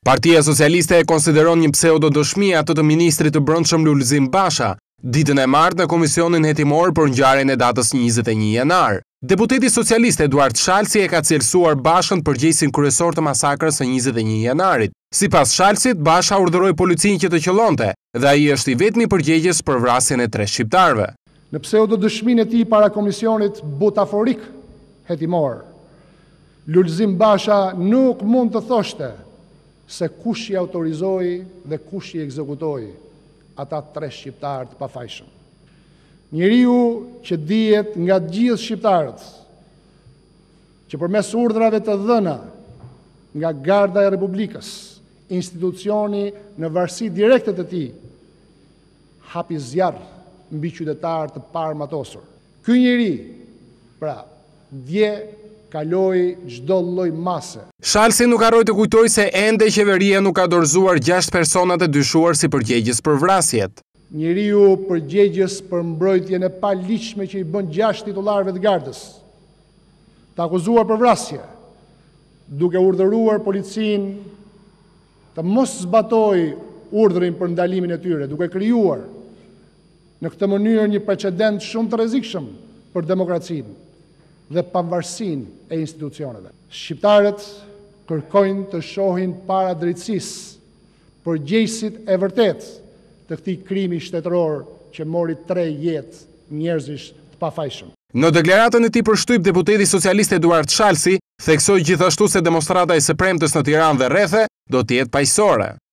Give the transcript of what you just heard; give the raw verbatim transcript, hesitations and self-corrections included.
Partia Socialiste e konsideron një pseudo-dëshmi atë të ministrit të brendshëm Lulzim Basha, ditën e martë në komisionin hetimor për ngjarjen e datës njëzet e një janar. Deputeti socialist Eduard Shalsi e ka cilësuar Bashën përgjegjësin kryesor të masakrës së njëzet e një janarit. Sipas Shalsit, Basha urdhëroi policinë që të qëllonte dhe ai është i vetmi përgjegjës për vrasjen e tre shqiptarëve. Në pseudo-dëshminë e tij para komisionit butaforik hetimor, Lulzim Basha nuk mund të thoshte se kush i autorizoi dhe kush i ekzekutoi ata tre shqiptarë të pafajshëm. Njeriu që dihet nga gjithë shqiptarët që përmes urdhrave të dhëna nga Garda e Republikës, institucioni në varësi direkte të tij, hapi zjarr mbi qytetarë të parmatosur. Ky njeri, pra, dje kaloi çdo lloj mase. Shalsi nuk harroi të kujtojë se ende qeveria nuk ka dorëzuar gjashtë personat e dyshuar si përgjegjës për vrasjet. Njeriu përgjegjës për mbrojtjen e paligjshme që i bën gjashtë titullarëve të Gardës, të akuzuar për vrasje, duke urdhëruar policinë të mos zbatojë urdhrin për ndalimin e tyre, duke krijuar në këtë mënyrë një precedent shumë të rrezikshëm për demokracinë dhe pavarësinë e institucioneve. Shqiptarët kërkojnë të shohin para drejtësisë përgjegjësit e vërtetë të këtij krimi shtetëror që mori tre jetë njerëzish të pafajshëm. Në deklaratën e tij për shtyp, deputeti socialist Eduard Shalsi theksoi gjithashtu se demonstrata e së premtes në Tiranë dhe rrethe do të jetë paqësore.